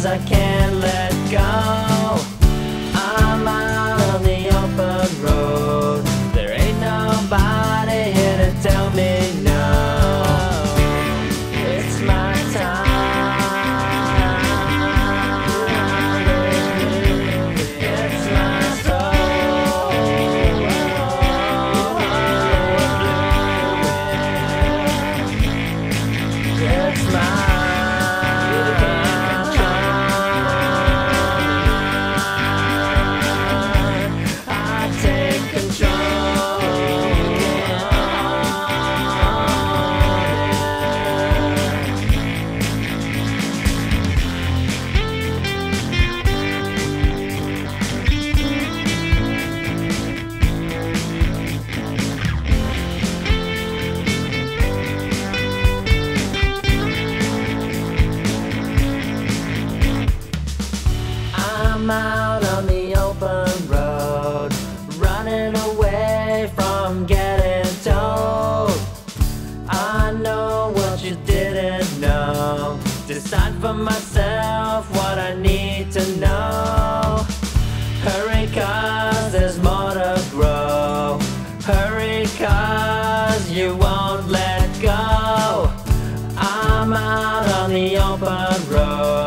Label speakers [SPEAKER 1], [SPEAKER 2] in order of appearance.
[SPEAKER 1] 'cause I can't let go. I'm out on the open road. There ain't nobody here to tell me no. It's my time. It's my soul. It's my I'm out on the open road, running away from getting told. I know what you didn't know. Decide for myself what I need to know. Hurry 'cause there's more to grow. Hurry 'cause you won't let go. I'm out on the open road.